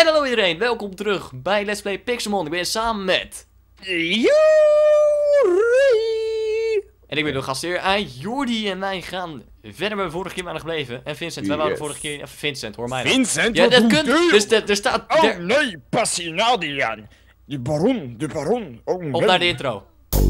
En hallo iedereen, welkom terug bij Let's Play Pixelmon. Ik ben samen met... Jordi! En ik ben de gastheer Jordi en wij gaan verder waar we vorige keer waren gebleven. En Vincent, wij waren de vorige keer... Vincent, hoor mij dan. Vincent, Ja, wat dat doet kunt... u? Dus er staat... Oh nee, Passinadian. De baron. Oh nee. Op naar de intro.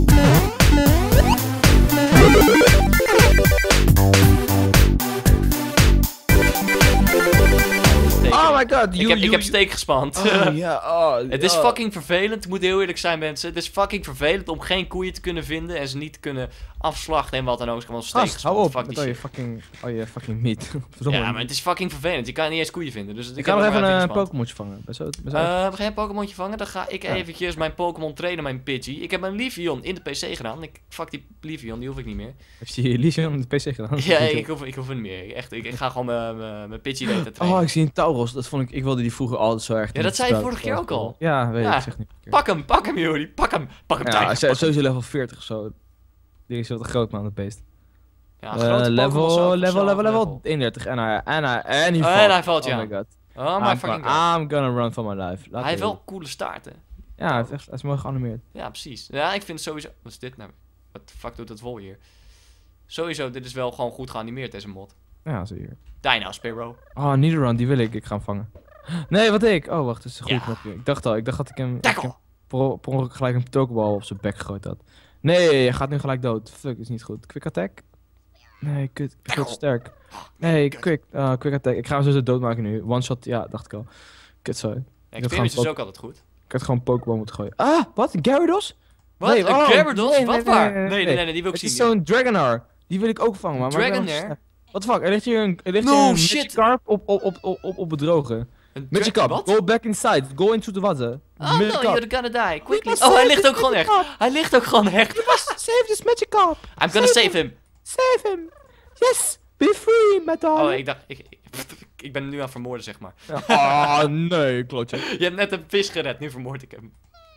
Oh my god, Ik heb steek gespand. Oh ja, oh. Het is fucking vervelend, ik moet heel eerlijk zijn mensen. Het is fucking vervelend om geen koeien te kunnen vinden en ze niet te kunnen afslachten en wat dan ook. Is gewoon steek gespand. Hou op Fuck met die al je shit. fucking meat. Ja, maar het is fucking vervelend. Je kan niet eens koeien vinden. Dus Ik ga nog even een Pokémonje vangen. We gaan een Pokémonje vangen. Dan ga ik eventjes mijn Pokémon trainen, mijn Pidgey. Ik heb mijn Leafeon in de PC gedaan. Fuck die Leafeon, die hoef ik niet meer. Heb je Leafeon in de PC gedaan? Ja, ik hoef het niet meer. Echt, ik ga gewoon mijn Pidgey laten trainen. Oh, ik zie een Tauros. Ik wilde die vroeger altijd zo erg. Ja, dat zei je vorige keer ook al. Ja, weet Ja. ik. Zeg niet. Pak hem Jori, pak hem Ja, tijd. hij is sowieso level 40 of zo. Die is wel te groot, man, dat beest. Ja, grote Pokémon zo, level 31. En hij valt. En hij valt, ja. Oh my god. Oh my fucking god. I'm gonna run for my life. Hij heeft wel coole staarten. Ja, hij is mooi geanimeerd. Ja, precies. Ja, ik vind sowieso... Wat is dit nou? Wat de fuck doet dat vol hier? Sowieso, dit is wel gewoon goed geanimeerd, deze mod. Ja, zo hier. Dino Sparrow. Oh, Nidoran, die wil ik. Ik ga hem vangen. Nee, wat ik? Oh, wacht, dat is een goed Ja. knopje. Ik dacht dat ik hem Tackle! per ongeluk gelijk een Pokéball op zijn bek gegooid had. Nee, je gaat nu gelijk dood. Fuck, is niet goed. Quick attack? Nee, kut. Ik ben veel te sterk. Nee, quick attack. Ik ga hem sowieso doodmaken nu. One shot, ja, dacht ik al. Kut zo. Ja, Experience is dus ook altijd goed. Ik had gewoon een Pokéball moeten gooien. Ah, wat? Gyarados? Wat? Nee, Een oh, Gyarados? nee, Wat nee, waar? nee, Nee, die wil ik Het zien. is zo'n Dragonair. Die wil ik ook vangen, man. Dragonair? What the fuck? Er ligt hier een No, shit. Magikarp op het droge. Een Magikarp, wat? go back inside. Go into the water. Oh no, Magikarp. you're gonna die. Quickly. must Oh, hij save ligt this ook gewoon echt. Magikarp. Hij ligt ook gewoon echt. Save this Magikarp. I'm gonna save him. Save him. Yes. Be free, my darling. Oh, ik dacht... Ik ben hem nu aan het vermoorden, zeg maar. Ah, nee, klotje. Je hebt net een vis gered, nu vermoord ik hem.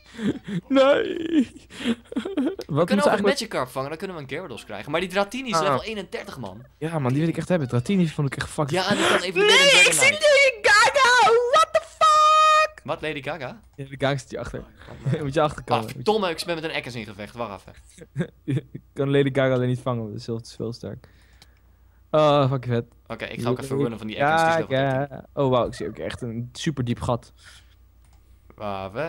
Nee. We kunnen ook een Magikarp vangen, dan kunnen we een Gyarados krijgen. Maar die Dratini is level 31, man. Ja, man, die wil ik echt hebben. Dratini vond ik echt fucking... Ja, en die kan even Nee, ik zie Lady Gaga. What the fuck? Wat, Lady Gaga? Ja, de Gaga zit hier achter. Moet je achterkomen. Verdomme, ik ben met een Ekkas in gevecht. Wacht even. Ik kan Lady Gaga alleen niet vangen, want dat is veel sterk. Oh, fucking vet. Oké, ik ga ook even runnen van die Ekkas. Die is level 13. Oh, wauw, ik zie ook echt een super diep gat. Wacht.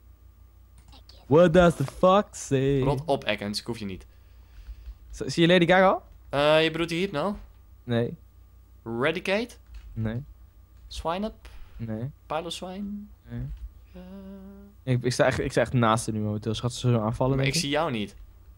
What does the fuck say? Rot op, Ekkas. Ik hoef je niet. Zie je Lady Gaga al? Je bedoelt die Hypno? Nee. Radicate? Nee. Swine-up? Nee. Piloswine? Nee. Ik sta echt naast haar nu momenteel. Schat ze zo aanvallen? Maar ik denk je? zie jou niet.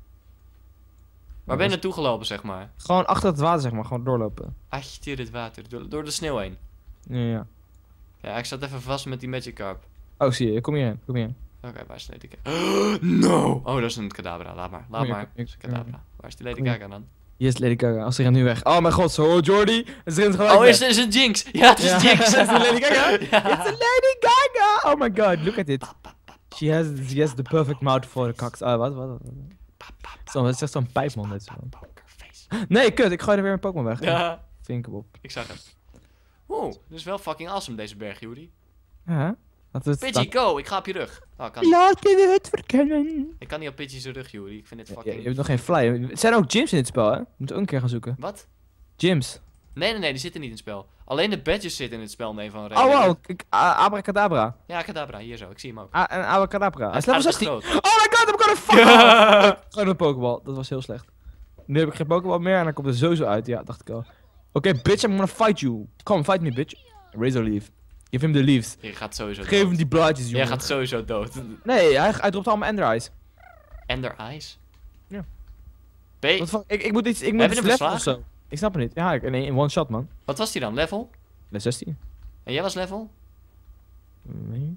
Waar ben je naartoe gelopen, zeg maar? Gewoon achter het water, zeg maar. Gewoon doorlopen. Achter het water. Door de sneeuw heen. Ja. Ja, ik zat even vast met die Magikarp. Oh, zie je. Kom hierheen. Kom hierheen. Oké, waar is Lady Gaga? No! Oh, dat is een Kadabra. Laat maar. Kom hier, Dat is een Kadabra. Waar is die Lady Kom hier. Gaga dan? Hier is Lady Gaga. Als ze rent nu weg. Oh mijn god, zo Jordi. Ze rent gelijk Oh, weg. is een Jinx? Ja, het is Jinx. Is het Lady Gaga? Ja. It's a Lady Gaga! Oh my god, look at it. She has the perfect mouth for the cocks. Ah, wat? Zo, het is echt zo'n pijpman dit zo. Pokerface. Nee, kut, ik gooi er weer een Pokémon weg. Ja, Vink hem op. ik zag het. Oeh, dit is wel fucking awesome deze berg, Juri. Ja, dat is... Pidgey, go! Ik ga op je rug. Oh, ik kan niet. Laat je het verkennen. Ik kan niet op Pidgey zijn rug, Juri. Ik vind dit Ja, fucking... je hebt nog geen fly. Er zijn ook gyms in dit spel, hè? We moeten ook een keer gaan zoeken. Wat? Gyms. Nee, die zitten niet in het spel. Alleen de badges zitten in het spel, nee, van Oh reden. wow, kijk, Abracadabra. Ja, Kadabra, hier zo. Ik zie hem ook. En Abracadabra. Hij is level 16. groot. Oh my god, I'm gonna fuck! Gewoon een Pokéball. Dat was heel slecht. Nu heb ik geen Pokéball meer en dan komt er sowieso uit. Ja, dacht ik al. Oké, bitch, I'm gonna fight you. Come, fight me, bitch. Razor Leaf. Give him the leaves. Je gaat sowieso Geef dood. hem die blaadjes, jongen. Jij gaat sowieso dood. Nee, hij dropt allemaal Ender Eyes. Ender Eyes? Ja. B. Wat fuck? Ik moet iets Heb je level hem of verslagen? zo. Ik snap het niet. Ja, in one shot, man. Wat was die dan? Level? Level 16. En jij was level? Nee.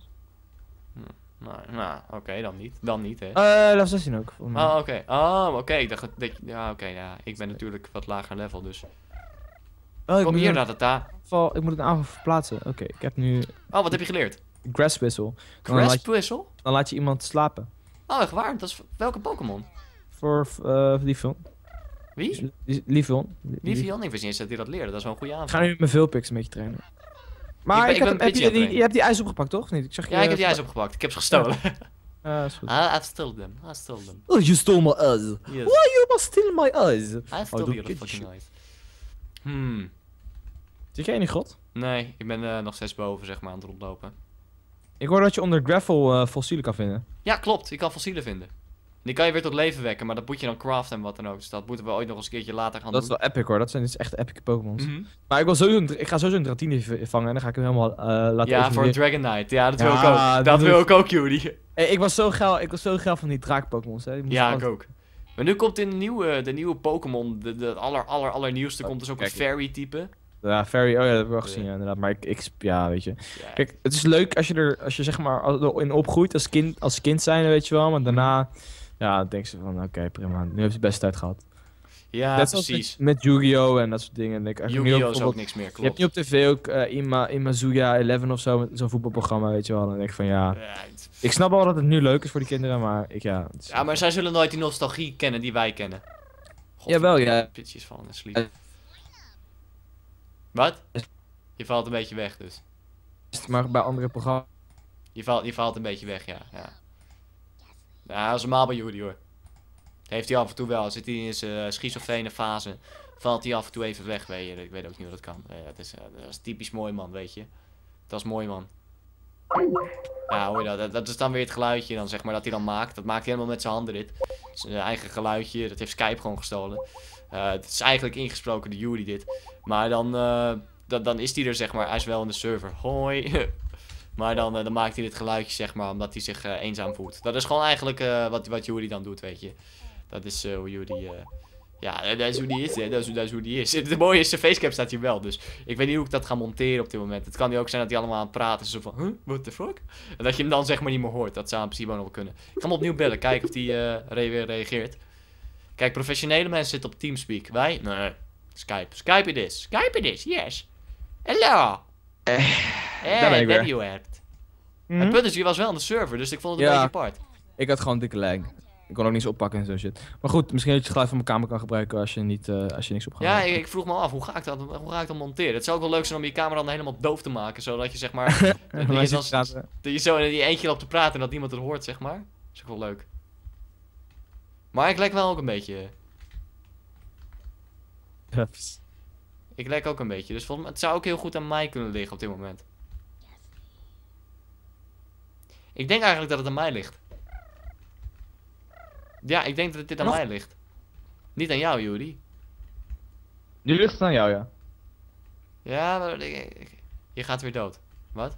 Nou, oké, dan niet. Dan niet, hè. Level 16 ook. volgens mij. Oh, oké. Oh, oké. Ik dacht dat ja, oké, ja. Ik ben natuurlijk wat lager level, dus. Oh, ik Kom moet hier, een Ratata. aanval, ik moet een aanval verplaatsen. Oké, ik heb nu Oh, wat heb je geleerd? Grass Whistle. Dan laat, Grasp Whistle? dan laat je iemand slapen. Oh, echt waar? Dat is welke Pokémon? Voor Liefon. Wie? Liefon. Liefeon? Ik wist niet eens dat hij dat leerde. Dat is wel een goede Ik aanval. ga nu met mijn Vulpix een beetje trainen. Maar Ik ben heb Pidgey aan het je hebt die ijs opgepakt, toch? Of niet? Ik zag Ja, ik heb die ijs opgepakt. Ik heb ze gestolen. Is goed. I stole them. Oh, you stole my eyes. Yes. Why you must steal my eyes? I stole your fucking eyes. Zit jij in die grot? Nee, ik ben nog steeds boven, zeg maar, aan het rondlopen. Ik hoor dat je onder gravel fossielen kan vinden. Ja, klopt. Je kan fossielen vinden. Die kan je weer tot leven wekken, maar dat moet je dan craften en wat dan ook. Dus dat moeten we ooit nog eens een keertje later gaan Dat is doen. wel epic hoor, dat zijn dus echt epic Pokémons. Mhm. Maar ik ga sowieso een Dratini vangen en dan ga ik hem helemaal laten Ja, voor evolueren. Dragonite. Ja, dat Ja, wil ik ook. Dat dat wil ik ook, Judy. Hey, ik was zo geil van die draak-Pokémons. Ja, ik ook. Maar nu komt in de nieuwe Pokémon, de allernieuwste, komt dus ook een Kijk. fairy type. Ja, Fairy, oh ja, dat heb ik wel gezien, ja, inderdaad. Maar ja, weet je. Ja, Kijk, het is leuk als je zeg maar in opgroeit als kind zijn, weet je wel. Maar daarna, ja, dan denk je van, oké, prima. Nu heb je de beste tijd gehad. ja Net zoals precies. met Yu-Gi-Oh! En dat soort dingen. Yu-Gi-Oh! Is ook niks meer, Je hebt klopt. nu op tv ook Imazuya 11 of zo, zo'n voetbalprogramma, weet je wel. Dan denk ik van, ja... Ik snap wel dat het nu leuk is voor die kinderen, maar Ja, maar zij zullen nooit die nostalgie kennen die wij kennen. Jawel, ja. Pitjes vallen en sleep. Wat? Je valt een beetje weg dus. Maar bij andere programma's... Je valt een beetje weg, ja. Ja, dat is normaal bij Judy hoor. Heeft hij af en toe wel. Zit hij in zijn schizofrene fase. Valt hij af en toe even weg, weet je. Ik weet ook niet hoe dat kan. Dat is typisch mooi man, weet je. Dat is mooi man. Ja, hoor je dat? Dat is dan weer het geluidje dan, zeg maar, dat hij dan maakt. Dat maakt hij helemaal met zijn handen dit. Zijn eigen geluidje. Dat heeft Skype gewoon gestolen. Het is eigenlijk ingesproken door Judy dit. Maar dan is hij er, zeg maar. Hij is wel in de server. Hoi. Maar dan maakt hij dit geluidje, zeg maar, omdat hij zich eenzaam voelt. Dat is gewoon eigenlijk wat Judy dan doet, weet je. Dat is hoe Judy... ja, dat is hoe die is, hè. Dat is hoe die is. Het mooie is, zijn facecam staat hier wel, dus ik weet niet hoe ik dat ga monteren op dit moment. Het kan nu ook zijn dat hij allemaal aan het praten is, zo van, huh, what the fuck? En dat je hem dan zeg maar niet meer hoort. Dat zou in principe ook nog wel kunnen. Ik ga hem opnieuw bellen, kijken of hij weer reageert. Kijk, professionele mensen zitten op Teamspeak. Wij? Nee. Skype. Skype it is. Skype it is, yes. Hello. Daar ben ik weer. There you are. Het punt is, je was wel aan de server, dus ik vond het een beetje apart. Ik had gewoon dikke lag. Ik kon ook niets oppakken en zo shit. Maar goed, misschien dat je het geluid van mijn kamer kan gebruiken als je niks op gaat. Ja, ik vroeg me af, hoe ga ik dat monteren? Het zou ook wel leuk zijn om je camera dan helemaal doof te maken, zodat je zeg maar... dat je zo in die eentje loopt te praten en dat niemand het hoort, zeg maar. Dat is ook wel leuk. Maar ik lek wel ook een beetje. Ik lek ook een beetje, dus volgens mij, het zou ook heel goed aan mij kunnen liggen op dit moment. Ik denk eigenlijk dat het aan mij ligt. Ja, ik denk dat dit aan mij ligt. Niet aan jou, Judy. Nu ligt het aan jou, ja. Ja, maar je gaat weer dood. Wat?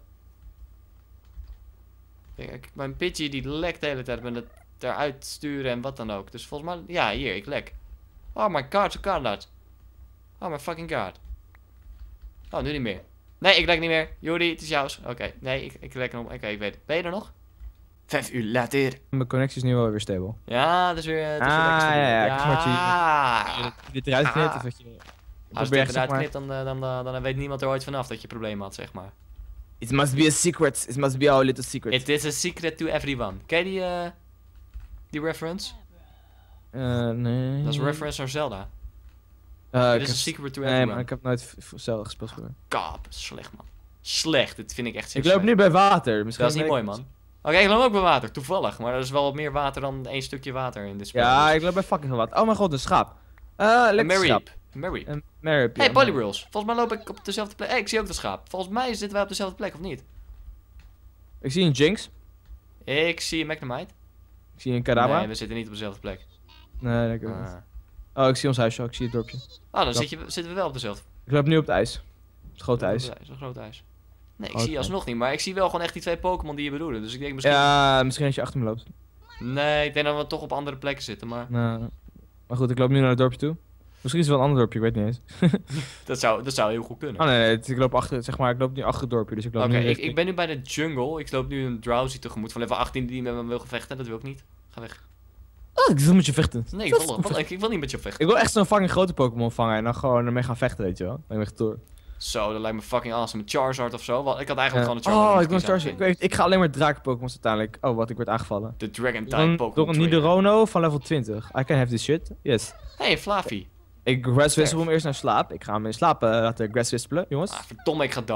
Mijn Pidgey die lekt de hele tijd met het eruit sturen en wat dan ook. Dus volgens mij, ja, hier, ik lek. Oh my god, zo kan dat. Oh my fucking god. Oh, nu niet meer. Nee, ik lek niet meer. Judy, het is jouw. Oké, nee, ik lek nog. Oké, ik weet het. Ben je er nog? 5 uur later. Mijn connectie is nu wel weer stable. Ja, dat is weer. Het is weer lekker stabiel. ja. Dit eruit knipt of dat je... Als je het eruit knipt, dan weet niemand er ooit vanaf dat je problemen had, zeg maar. It must be a secret. It must be our little secret. It is a secret to everyone. Ken je die reference? Nee. Dat is een reference naar Zelda. It is a secret to everyone. Nee, maar ik heb nooit Zelda gespeeld. Kap, slecht man. Slecht, dit vind ik echt Ik loop nu bij water. Misschien dat is niet mooi man. Oké, ik loop ook bij water, toevallig. Maar er is wel wat meer water dan één stukje water in dit spel. Ja, dus. ik loop bij fucking veel water. Oh mijn god, een schaap. Lekker schaap. Mary. Marip, Hey, Polyrulls. Volgens mij loop ik op dezelfde plek. Hey, ik zie ook de schaap. Volgens mij zitten wij op dezelfde plek, of niet? Ik zie een Jinx. Ik zie een Magnemite. Ik zie een Kadabra. Nee, we zitten niet op dezelfde plek. Nee, dat kan niet. Oh, ik zie ons huisje ook. Ik zie het dorpje. Oh, dan zitten we wel op dezelfde. Ik loop nu op het ijs. Het grote ijs. Het grote ijs. Nee, ik zie je alsnog niet. Maar ik zie wel gewoon echt die twee Pokémon die je bedoelde. Dus ik denk misschien... Ja, misschien dat je achter me loopt. Nee, ik denk dat we toch op andere plekken zitten, maar... Nou, maar goed, ik loop nu naar het dorpje toe. Misschien is het wel een ander dorpje, ik weet niet eens. dat zou heel goed kunnen. Oh nee, ik loop achter, zeg maar, ik loop nu achter het dorpje, dus ik loop nu richting... ik ben nu bij de jungle. Ik loop nu een Drowsy tegemoet van level 18 die met me wil gevechten. Dat wil ik niet. Ga weg. Oh, ik wil met je vechten. Nee, ik wil niet met je vechten. Ik wil echt zo'n fucking grote Pokémon vangen en dan gewoon ermee gaan vechten, weet je wel. Dan ben ik door. Zo, dat lijkt me fucking awesome. Een Charizard of zo. Ik had eigenlijk gewoon een Charizard. Charizard. Oh, ik wil een Charizard. Ik ga alleen maar draken Pokémons uiteindelijk. Oh, wat, ik word aangevallen. De Dragon-type Pokémon. Door een Nidorouno van level 20. I can have this shit. Yes. Hey, Flaffy. Ik grass wissel hem eerst naar slaap. Ik ga hem in slaap laten grass wispelen, jongens. Ah, verdomme, ik ga dood.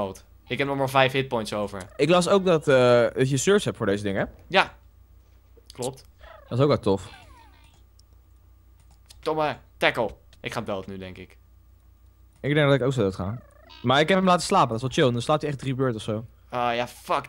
Ik heb nog maar 5 hitpoints over. Ik las ook dat je surge hebt voor deze dingen. Ja. Klopt. Dat is ook wel tof. Domme tackle. Ik ga dood nu, denk ik. Ik denk dat ik ook zo dood ga. Maar ik heb hem laten slapen, dat is wel chill. Dan slaapt hij echt 3 beurt of zo. Ah ja, fuck.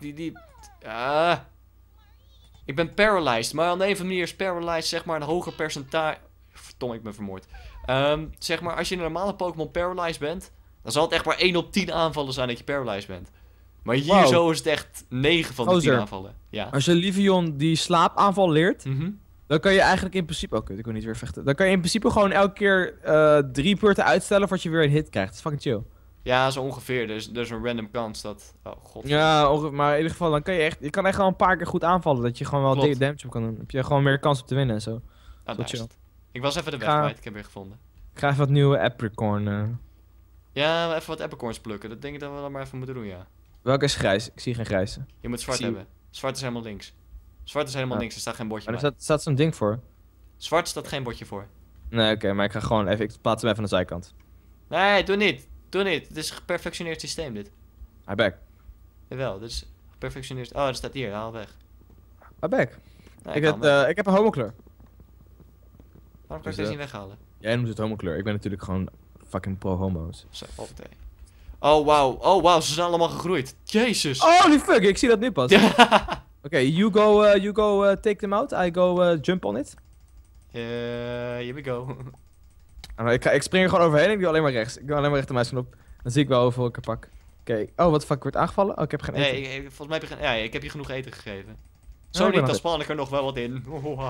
Ik ben paralyzed. Maar aan de een of andere manier is paralyzed zeg maar een hoger percentage... Verdomme, ik ben vermoord. Zeg maar, als je in een normale Pokémon paralyzed bent... Dan zal het echt maar 1 op 10 aanvallen zijn dat je paralyzed bent. Maar hier zo is het echt 9 van de 10 aanvallen. Ja. Als je Livion die slaapaanval leert... Mhm. Dan kan je eigenlijk in principe... Oh, kut, ik wil niet weer vechten. Dan kan je in principe gewoon elke keer 3 beurten uitstellen voordat je weer een hit krijgt. Dat is fucking chill. Ja, zo ongeveer. Dus er is een random kans dat... Oh, god. Ja, maar in ieder geval, dan kan je echt... Je kan echt wel een paar keer goed aanvallen. Dat je gewoon wel Klopt. damage op kan doen. Dan heb je gewoon meer kans op te winnen en zo. Ah, Zo chill. nice. Ik was even de weg Ga- kwijt. Ik heb weer gevonden. Ik ga even wat nieuwe apricorn... Ja, even wat apricorns plukken. Dat denk ik dat we dan maar even moeten doen, ja. Welke is grijs? Ik zie geen grijze. Je moet zwart Zie- hebben. Zwart is helemaal links. Zwart is helemaal Ja. links. Er staat geen bordje Maar bij. er staat zo'n ding voor. Zwart staat geen bordje voor. Nee, oké, maar ik ga gewoon even... Ik plaats hem even aan de zijkant. Nee, doe niet. Doe niet. Het is een geperfectioneerd systeem, dit. Hi back. Jawel, dit is geperfectioneerd. Oh, dat staat hier. Haal weg. Hi back. Nee, Ik heb een homokleur. Waarom kan ik dus deze niet weghalen? Jij noemt het homokleur. Ik ben natuurlijk gewoon fucking pro-homo's. Zo, hoppatee. Oh, wauw. Oh, wauw. Ze zijn allemaal gegroeid. Jezus. Holy fuck, ik zie dat nu pas. Ja. Oké, you go take them out. I go jump on it. Here we go. Ik spring er gewoon overheen en ik doe alleen maar rechts. Ik doe alleen maar rechtermuisknop. Dan zie ik wel hoeveel ik er pak. Oké. Oh, wat fuck, ik word aangevallen? Oh, ik heb geen eten. Nee, volgens mij heb je, ja, ik heb je genoeg eten gegeven. Ja, Zo ik ben niet, nog dan span ik er nog wel wat in.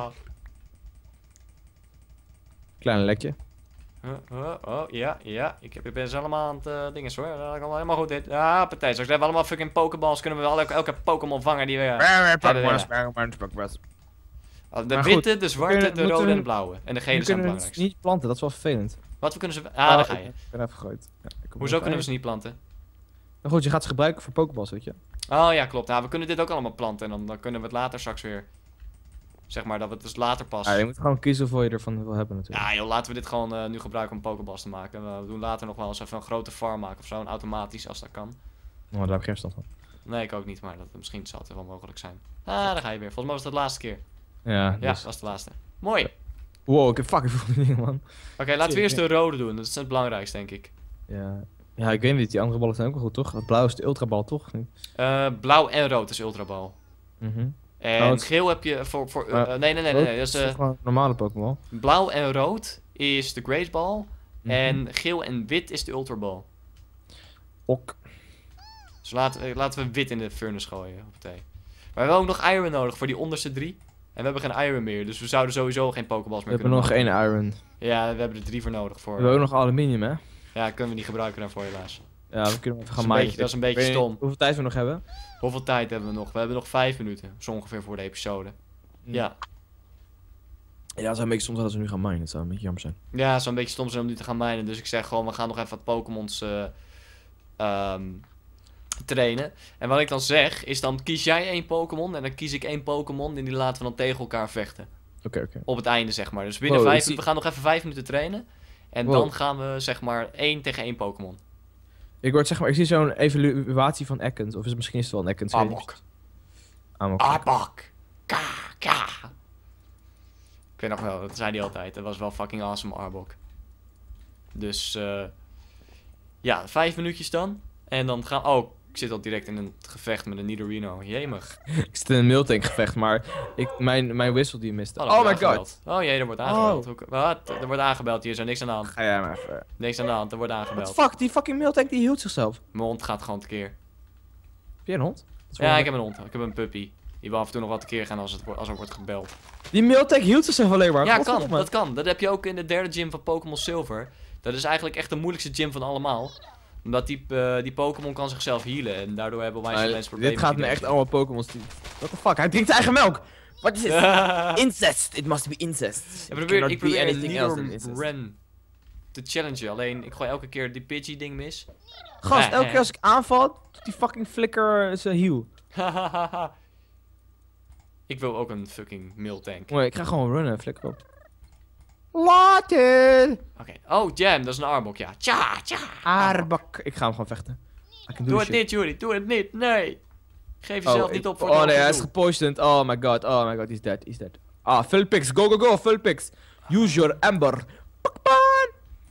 Klein lekje. Oh, ja. Ik ben ze allemaal aan het dingen hoor. Dat gaat allemaal helemaal goed dit. Ja, partij. Straks hebben we allemaal fucking Pokéballs. Kunnen we wel elke Pokémon vangen die we... De Maar witte, de zwarte, kunnen- de moeten rode we- en de blauwe. En de We gele zijn het kunnen het belangrijkste. niet planten, dat is wel vervelend. Wat we kunnen ze... Ah, daar ga je. Ik ben even gegooid. Ja, ik kom Hoezo even kunnen we bij. ze niet planten? Nou goed, je gaat ze gebruiken voor Pokéballs, weet je. Oh ja, klopt. Nou, we kunnen dit ook allemaal planten. En dan kunnen we het later straks weer... Zeg maar, dat we het dus later pas... Ja, je moet gewoon kiezen hoeveel je ervan wil hebben natuurlijk. Ja joh, laten we dit gewoon nu gebruiken om Pokéballs te maken. We doen later nog wel eens even een grote farm maken of zo. Een automatisch, als dat kan. Oh, daar heb ik geen verstand van. Nee, ik ook niet, maar misschien zal het wel mogelijk zijn. Ah, daar ga je weer. Volgens mij was dat de laatste keer. Ja, Ja, dus. dat was de laatste. Mooi. Wow, ik heb fucking veel dingen, man. Oké, laten we eerst de rode doen. Dat is het belangrijkste, denk ik. Ja. Ja, ik weet niet, die andere ballen zijn ook wel goed, toch? Het blauw is de ultrabal, toch? Blauw en rood is ultrabal. Mhm. En Oh, het- geel heb je voor... Maar nee. Rood Dat is, toch gewoon een normale Pokémon. blauw en rood is de Great Ball. Mhm. En geel en wit is de Ultra Ball. Ok. Dus laten we wit in de furnace gooien. Op thee. Maar we hebben ook nog Iron nodig voor die onderste 3. En we hebben geen Iron meer. Dus we zouden sowieso geen Pokéballs We meer hebben kunnen nog maken. één iron. Ja, we hebben er 3 voor nodig. We hebben ook nog aluminium, hè? Ja, kunnen we niet gebruiken daarvoor helaas. Ja, we kunnen even gaan Dat is een maaien. beetje- dat is een beetje Ik weet niet stom. Hoeveel tijd we nog hebben? Hoeveel tijd hebben we nog? We hebben nog 5 minuten. Zo ongeveer voor de episode. Ja. Ja, het zou een beetje soms dat we nu gaan minen. Het zou een beetje jammer zijn. Ja, het zou een beetje stom zijn om nu te gaan minen. Dus ik zeg gewoon, we gaan nog even wat Pokémons trainen. En wat ik dan zeg, is dan kies jij 1 Pokémon. En dan kies ik 1 Pokémon. En die laten we dan tegen elkaar vechten. Oké. Op het einde, zeg maar. Dus binnen Wow, 5 ik zie- minuten, we gaan nog even 5 minuten trainen. En Wow. dan gaan we, zeg maar, 1 tegen 1 Pokémon. Ik zie zo'n evaluatie van Ekans. Of misschien is het wel een Ekans. Amok. Amok. Abak. Ka. Ik weet nog wel, dat zei hij altijd. Dat was wel fucking awesome, Arbok. Dus, ja, 5 minuutjes dan. En dan gaan... Oh, ik zit al direct in een gevecht met een Nidorino. Jemig. Ik zit in een Miltank gevecht, maar mijn wissel die miste. er Oh wordt my aangebeld. god. Oh jee, er wordt aangebeld. Wat? Er wordt aangebeld hier, zo niks aan de hand. Ga jij maar even. Niks aan de hand, er wordt What aangebeld. the fuck, die fucking Miltank die hield zichzelf. Mijn hond gaat gewoon tekeer. Heb jij een hond? Dat is Ja, wel ik heb een hond. Ik heb een puppy. Die wil af en toe nog wat tekeer gaan als er wordt gebeld. Die Miltank hield zichzelf alleen maar. Ja, Godverdomme. kan. Dat kan. Dat heb je ook in de derde gym van Pokémon Silver. Dat is eigenlijk echt de moeilijkste gym van allemaal. Omdat die Pokémon kan zichzelf healen. En daardoor hebben wij Maar mensen problemen. dit gaat me met echt die allemaal Pokémon die... What the fuck, hij drinkt zijn eigen melk! Wat is dit? derde gym. Incest! It must be incest. Ik probeer anything else than incest. Nidoran te challengen. Alleen, ik gooi elke keer die Pidgey ding mis. Gast, elke keer als ik aanval, doet die fucking flikker zijn heal. Ik wil ook een fucking Miltank. Mooi, ik ga gewoon runnen, flikker op. Later! Oké. Oh, Jam, dat is een Arbok, ja. Tja. Arbok. Ik ga hem gewoon vechten. Doe het niet, Judy. Doe het niet. Nee. Geef jezelf niet op voor Oh nee, hij is gepoisoned. Oh my god, he's dead, he's dead. Ah, full picks, go, full picks. Use your ember. Pakpan!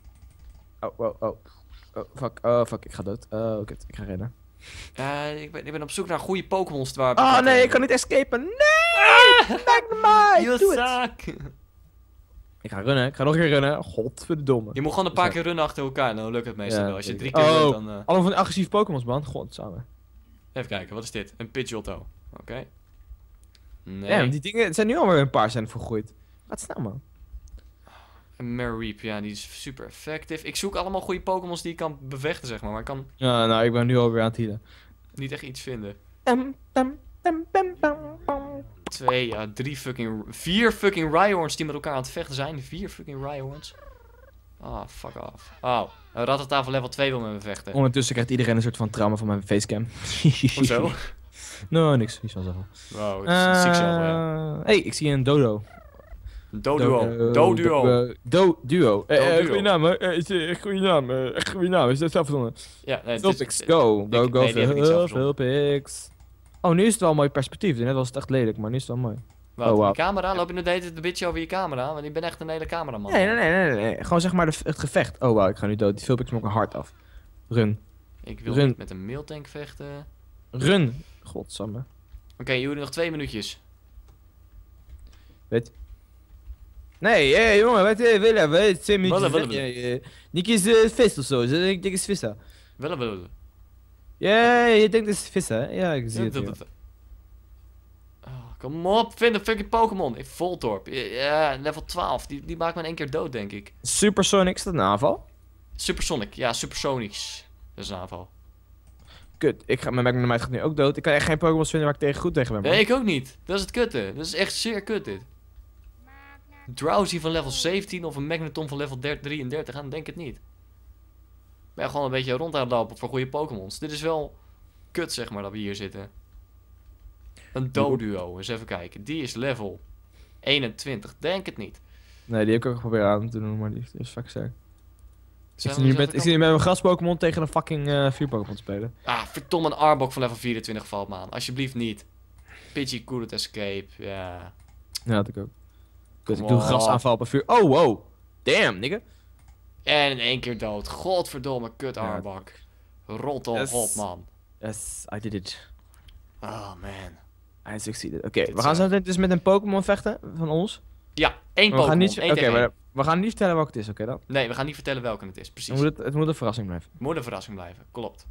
Oh, fuck, ik ga dood. Kut, ik ga rennen. Ik ben op zoek naar goede Pokémons waar... Oh nee, ik kan niet escapen. Nee! Magnemite! You Doe het! suck! Ik ga runnen, ik ga nog een keer runnen. Godverdomme. Je moet gewoon een paar keer runnen achter elkaar, dan lukt het meestal wel. Als je 3 keer Oh, runt, dan... allemaal van die agressieve Pokémons, man. God, samen. Even kijken, wat is dit? Een Pidgeotto. Oké. Nee. Ja, die dingen zijn nu alweer een paar zijn vergroeid. Wat snel, man. Een Mareep, ja, die is super effectief. Ik zoek allemaal goede Pokémons die ik kan bevechten, zeg maar. Maar ik kan Ja, nou, ik ben nu alweer aan het healen. niet echt iets vinden. Tam, tam, tam, tam, tam, tam. 2, ja, 4 fucking Rhyhorns die met elkaar aan het vechten zijn. 4 fucking Rhyhorns. Ah, fuck off. Oh, Rattata van level 2 wil met me vechten. Ondertussen krijgt iedereen een soort van trauma van mijn facecam. Hoezo? No, niks vanzelf. Wow, het is ziek zelf, ja. Hey, ik zie een dodo. Doduo. Duo. Goeie naam, hè? Goeie naam. Is dat zelf verzonnen? Ja, nee, Vulpix, go. nee, die heb ik niet zelf verzonnen. Vulpix. Oh, nu is het wel een mooi perspectief. Net was het echt lelijk, maar nu is het wel mooi. Wat, Oh, wow. je camera? Loop je nu de hele tijd een beetje over je camera? Want ik ben echt een hele cameraman. Nee. Gewoon zeg maar het gevecht. Oh, wow, ik ga nu dood. Die Vulpix maakt mijn hart af. Run. Ik wil Run. niet met een mailtank vechten. Run. Godsamme. Oké, jullie nog 2 minuutjes. Weet. Nee, jongen, wat wil je? Weet, 2 Wat? minuutjes. Nick is vis of zo. Ik denk is vis, hè? Willen. Ja, je denkt het is vis, hè? Ja, ik zie het. Ja. Oh, kom op, vind een fucking Pokémon. In Voltorb. Ja, level 12. Die maakt me in 1 keer dood, denk ik. Supersonic, is dat een aanval? Supersonic. Ja, Supersonics. Dat is een aanval. Kut, mijn Magnemite gaat nu ook dood. Ik kan echt geen Pokémons vinden waar ik tegen goed tegen ben. Man. Nee, ik ook niet. Dat is het kutte. Dat is echt zeer kut, dit. Drowsy van level 17 of een Magneton van level 33. Dan denk ik het niet. Ik ben gewoon een beetje rond aan het lopen voor goede Pokémons. Dit is wel kut, zeg maar, dat we hier zitten. Een Doduo. Eens even kijken. Die is level 21. Denk het niet. Nee, die heb ik ook geprobeerd aan te doen, maar die is fucking sterk. Zijn Ik we zie eens nu even met mijn gras Pokémon tegen een fucking vuur Pokémon spelen. Ah, verdomme, een Arbok van level 24 valt me aan. Alsjeblieft niet. Pidgey Couldn't Escape. Ja. Ja, dat ik ook. Dus ik Kom doe grasaanval op een vuur. Oh, wow. Damn, nigga. En in 1 keer dood. Godverdomme, kut Ja. Arbok. Rot op, Yes. hop, man. Yes, I did it. Oh, man. I succeeded. Oké, Dit we gaan zo dus met een Pokémon vechten van ons. Ja, 1 Maar we gaan Pokémon. niet, 1 oké, tegen maar 1. we gaan niet vertellen welke het is, oké dan? Nee, we gaan niet vertellen welke het is. Precies. Het moet een verrassing blijven. Moet een verrassing blijven. Klopt.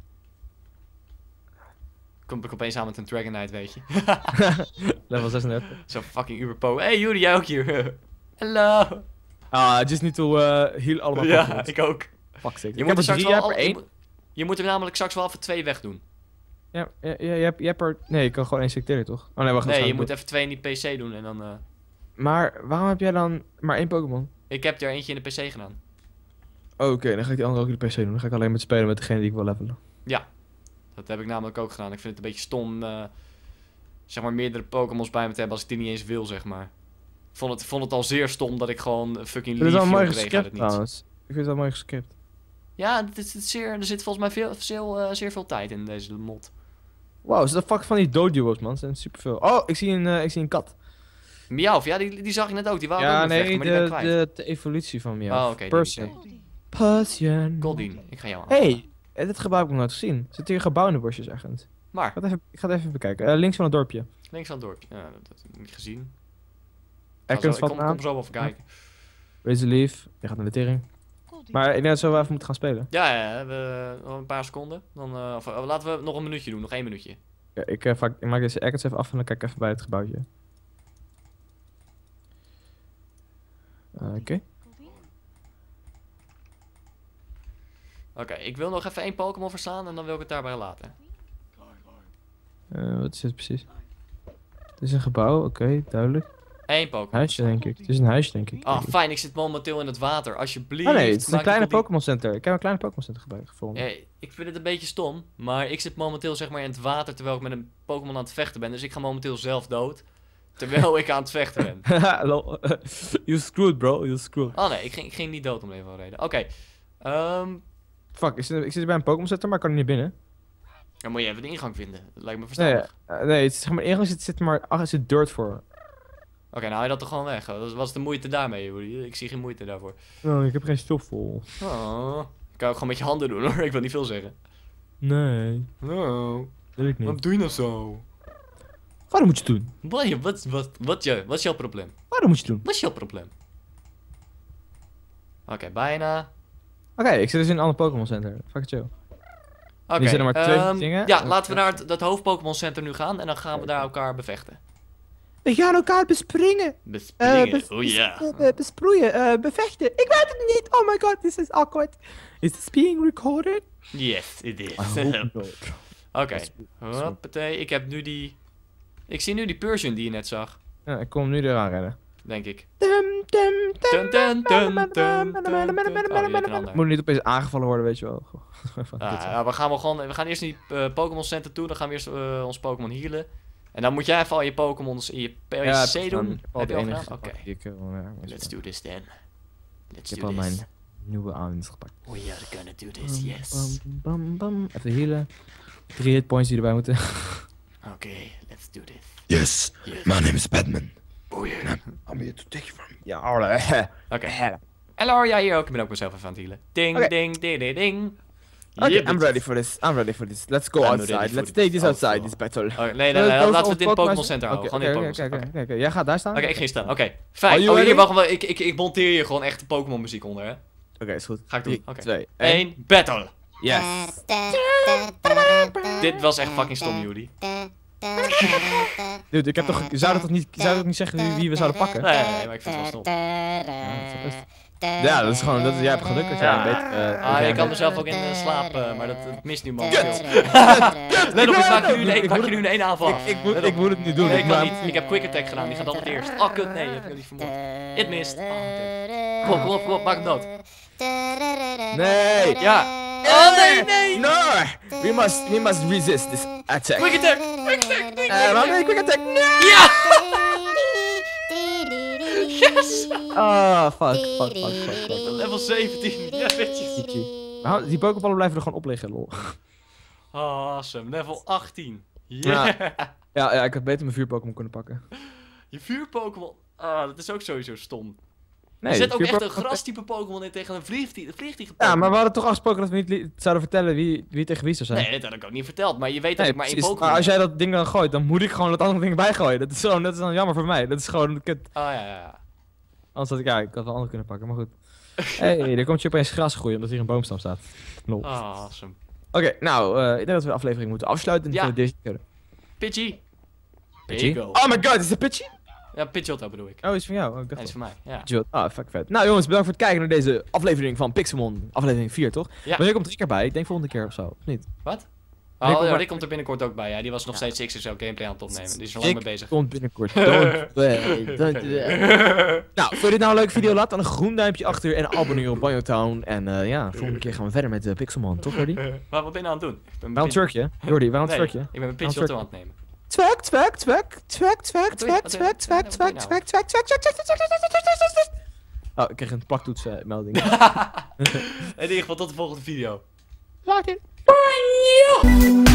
Kom ik opeens aan met een Dragonite, weet je. Level 36. Zo fucking uberpo. Hey, Judy, jij ook hier. Hallo. Ah, just need to heal allemaal Ja, Pokémons. ik ook. Fuck sake. Je Ik moet heb er er straks 3 jaar wel per al- 1. je moet er namelijk straks wel even 2 wegdoen. Ja, je hebt er... Nee, je kan gewoon 1 selecteren, toch? Oh nee, wacht. Nee, je moet even 2 in die PC doen en dan... Maar waarom heb jij dan maar 1 Pokémon? Ik heb er eentje in de PC gedaan. Oh, oké, dan ga ik die andere ook in de PC doen. Dan ga ik alleen met spelen met degene die ik wil levelen. Ja. Dat heb ik namelijk ook gedaan. Ik vind het een beetje stom, zeg maar, meerdere Pokémons bij me te hebben als ik die niet eens wil, zeg maar. Ik vond het al zeer stom dat ik gewoon een fucking Ik vind het wel mooi Leafeon kreeg uit gescript het niets. trouwens. Ik vind het wel mooi gescript. Ja, het is zeer, er zit volgens mij zeer veel tijd in deze mod. Wauw, ze fuck van die Doduo's, man. Ze zijn superveel. Oh, ik zie een kat. Miauw, ja, die zag je net ook. Die wou Ja, ook nog vechten, nee, maar die ben ik kwijt. de evolutie van Miauw. Oh, oké, die Persian. Goldie. Persian. Goldien, ik ga jou aan. Hey, dit gebouw heb ik nog nooit gezien. Zit hier een gebouw in de bosjes ergens? Maar, Ik ga het even bekijken. Links van het dorpje. links van het dorpje. Ja, dat heb ik niet gezien. Erkens Ik van kom zo even kijken. Wees lief. Je gaat naar de tering. Goldie. Maar ik denk dat we zo wel even moeten gaan spelen. Ja, we nog een paar seconden. Dan, laten we nog een minuutje doen, nog 1 minuutje. Ja, ik maak deze Erkens even af en dan kijk ik even bij het gebouwtje. Oké. Goldie. Oké, ik wil nog even 1 Pokémon verslaan en dan wil ik het daarbij laten. Wat is het precies? Het is een gebouw, oké, duidelijk. 1 Pokémon. Huisje denk ik. Het is een huisje denk ik. Ah, fijn, ik zit momenteel in het water. Alsjeblieft. Oh nee, het is een maak kleine die Goldien- Pokémon Center. Ik heb een kleine Pokémon Center gevonden. Ja, ik vind het een beetje stom, maar ik zit momenteel zeg maar in het water terwijl ik met een Pokémon aan het vechten ben. Dus ik ga momenteel zelf dood, terwijl ik aan het vechten ben. Haha, lol. You screwed bro, you screwed. Oh nee, ik ging niet dood om een of andere reden. Oké, Fuck, ik zit bij een Pokémon Center, maar ik kan er niet binnen. Dan moet je even de ingang vinden. Dat lijkt me Nee, verstandig. nee, het is, zeg maar, ingang zit maar achter zit dirt voor. Oké, nou haal je dat toch gewoon weg. Wat was de moeite daarmee, Jordi? Ik zie geen moeite daarvoor. Oh, ik heb geen stoffel. Oh. Ik kan ook gewoon met je handen doen hoor. Ik wil niet veel zeggen. Nee, Oh. dat wil ik niet. doe je nou zo? Waarom moet je het doen? Wat is jouw probleem? Waarom moet je het doen? Wat is jouw probleem? Oké, bijna. Oké, ik zit dus in een ander Pokémon Center. Fuck chill. Oké, Die zijn er maar 2 dingen. ja, laten we naar dat hoofd-Pokémon Center nu gaan en dan gaan we daar elkaar bevechten. We gaan elkaar bespringen. Bespringen, oh ja. Besproeien, bevechten. Ik weet het niet. Oh my god, this is awkward. Is this being recorded? Yes, it is. Oké. Oké, hoppatee, ik heb nu die... Ik zie nu die Persian die je net zag, Ja, ik kom nu eraan rennen. denk ik. Dun, dun, dun, Dun, dun, dun, dun, dun, dun. Oh, die heeft een ander. Moet niet opeens aangevallen worden, weet je wel. Ja, we gaan eerst naar die Pokémon Center toe, dan gaan we eerst ons Pokémon healen. En dan moet jij even al je Pokémons in je PC doen. Heb je al gedaan? Oké. Let's do this then. Let's Ik heb do al mijn this. nieuwe aanwinst gepakt. We are gonna do this, yes. Bam, bam, bam. Even healen. 3 hitpoints die erbij moeten. Oké, let's do this. Yes, Yes. my name is Batman. Oh yeah. I'm here to take you from you. Ja, alle. Oké. Hallo, ja, hier ook. Ik ben ook mezelf even aan het healen. Ding, Oké. ding, ding, ding, ding. Okay, Yep, I'm ready for this. I'm ready for this. Let's go I'm ready outside. for Let's this. take this outside, Oh, this battle. Oh, nee, laten we het in het Pokémon Center houden. Gewoon in het Pokémon Center. Oké, jij gaat daar staan? Oké, ik ging staan. Oké, fijn. Are you Oh, hier, ready? wacht wel. Ik monteer je gewoon echt Pokémon muziek onder, hè. Oké, is goed. Ga ik doen. 3, Oké. 2, 1. 1, battle. Yes. Dit was echt fucking stom, Judy. Dude, ik heb toch... Zou dat toch niet zeggen wie we zouden pakken? Nee, maar ik vind het wel stom. Ja, dat is gewoon... jij hebt geluk dat jij Ja. weet... Ik kan mezelf ook in slaap, maar dat mist nu momenteel. Let op, ik maak je nu in één aanval. Ik moet het niet doen. Nee, ik kan maar- niet. Ik heb quick attack gedaan, die gaat altijd eerst. Oh, kut, nee, je hebt me niet vermoord. Het mist. Oh, kom op, maak hem dood. Nee! Ja. Oh, nee! No! We must resist this attack. Quick attack! Quick attack! No! Ja! Ah, fuck. Level 17. Ja, netjes. Die Pokéballen blijven er gewoon op liggen, lol. Awesome. Level 18. Yeah. Ja, ik had beter mijn vuur-Pokémon kunnen pakken. Je vuur-Pokémon. Ah, dat is ook sowieso stom. Nee, je zet ook echt een vuur-Pokémon- grastype Pokémon in tegen een vliegtype Ja, Pokémon. maar we hadden toch afgesproken dat we niet zouden vertellen wie tegen wie zou zijn. Nee, dat had ik ook niet verteld. Maar je weet dat Nee, ik maar één precies. Pokémon Maar als heb. jij dat ding dan gooit, dan moet ik gewoon dat andere ding bijgooien. Dat is dan jammer voor mij. Dat is gewoon kut. Oh, ja. Anders had ik had wel andere kunnen pakken, maar goed. Hey, er komt je opeens gras groeien omdat hier een boomstam staat. Lol. Awesome. Oké, nou, ik denk dat we de aflevering moeten afsluiten. Ja. Voor deze keer. Pidgey. Pidgey? There you go. Oh my god, is het Pidgey? Ja, Pidgeotto bedoel ik. Oh, is van jou? Oh, ik Nee, dacht dat is voor mij. Ja. Pidgeot. Ah, fuck vet. Nou jongens, bedankt voor het kijken naar deze aflevering van Pixelmon. Aflevering 4, toch? Ja. Maar je komt 3 keer bij. Ik denk volgende keer of zo, of niet? Wat? Nee, Oh, kom ja, maar. die komt er binnenkort ook bij. Ja, die was nog steeds XSL gameplay aan het opnemen. Die is er lang mee bezig. Komt binnenkort. Don't Nou, vond je dit nou een leuke video? Laat dan een groen duimpje achter en abonneer op Banjotown. En ja, volgende keer gaan we verder met Pixelmon, toch Jordi? Maar wat ben je nou aan het doen? Ik ben Waarom twerk je? Jordi, waarom twerk je? Ik ben mijn Pidgeotto aan het nemen. Twek. Oh, ik kreeg een plaktoets melding. In ieder geval tot de volgende video. Later.